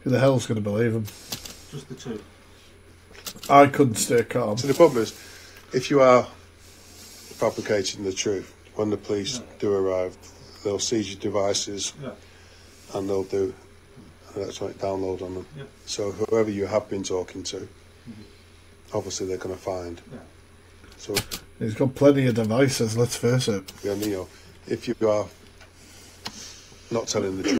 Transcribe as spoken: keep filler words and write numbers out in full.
Who the hell's going to believe them? Just the two. I couldn't stay calm. So the problem is, if you are fabricating the truth, when the police yeah. do arrive, they'll seize your devices yeah. and they'll do an electronic download on them. Yeah. So whoever you have been talking to, mm-hmm. obviously they're going to find. Yeah. So he's got plenty of devices, let's face it. Yeah, you know, if you are not telling the truth.